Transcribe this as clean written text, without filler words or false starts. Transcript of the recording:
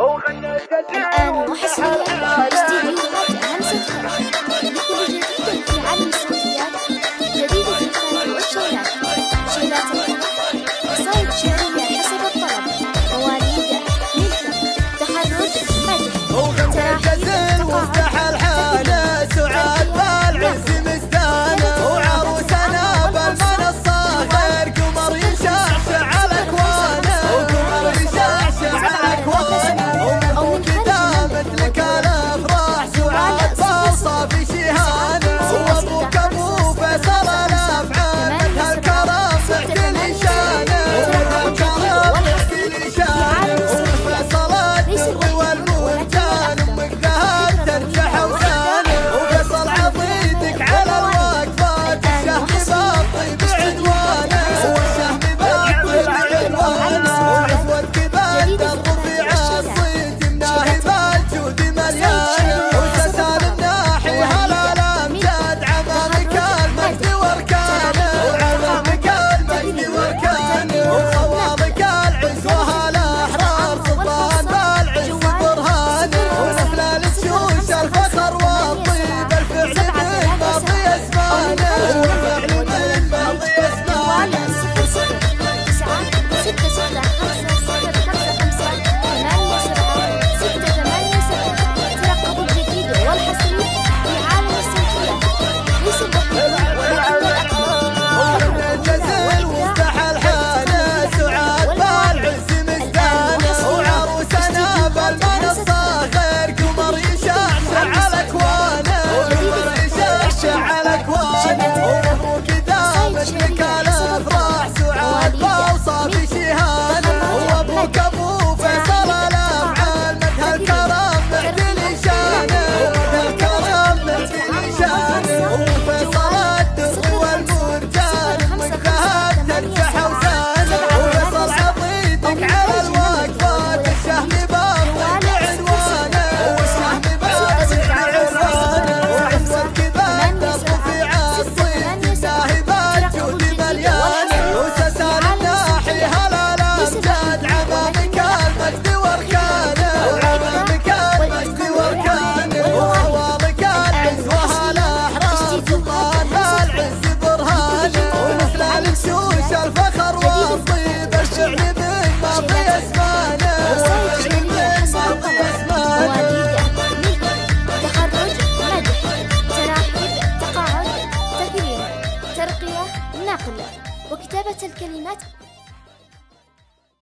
الآن وحصريا استديوهات همسة هرم لكل جديد في عالم الصوتيات، جديد الفكرات والشيلات، شيلات الغناء، قصائد شعرية حسب الطلب، مواليد، ملك، تخرج، مدح، تراحيب، مفتاح الحانة، سعاد بالعز مستانة، وعروسنا بالمنصة غير قمر يشعشع على اكوانه، وقمر يشعشع على اكوانه، ومن كذا مثلك الافراح سعاد باوصاف شهانه، وابوك ابو فيصل الافعال مثل الكرم بكل شانه، والكرم بكل شانه، وفيصل الدر والمرجان امك ذهب ترجح اوزانه، وفيصل عضيدك على الوقفات الشهم بالطيب عنوانه، والشهم بالطيب عنوانه، وعزوة كذا الرفيع الصيد مناهب الجود مليانه، وسسال الناحي هلال امجاد عمامك المجد واركانه، وعمامك المجد واركانه، وخواضك العز وهالاحرار سلطان بالعز برهانه، ونحن للشوش الفخر والطيب الفعل من ماضي اسمانه، والفعل من ماضي اسمانه. مثلك الافراح سعاد باوصاف شهانه، وابوك ابو فيصل الافعال مثل الكرم بكل شانه، مثل الكرم بكل شانه، وفيصل الدر والمرجان امك ذهب ترجح اوزانه، وفيصل عضيدك على الوقفات الشهم بالطيب عنوانه، والشهم بالطيب عنوانه، وعزوة كذا الرفيع الصيد مناهب الجود مليانه، وسسال الناحي هلال امجاد عمامك المجد واركانه، وعمامك المجد واركانه، وخواضك العز وهالاحرار سلطان بالعز برهانه، ومثل الكسوش الفخر والطيب الفعل من ماضي اسمانه، والفعل من ماضي اسمانه. تخرج، مدح، تراحيب، تقاعد، تكريم، ترقية، نقل، وكتابة الكلمات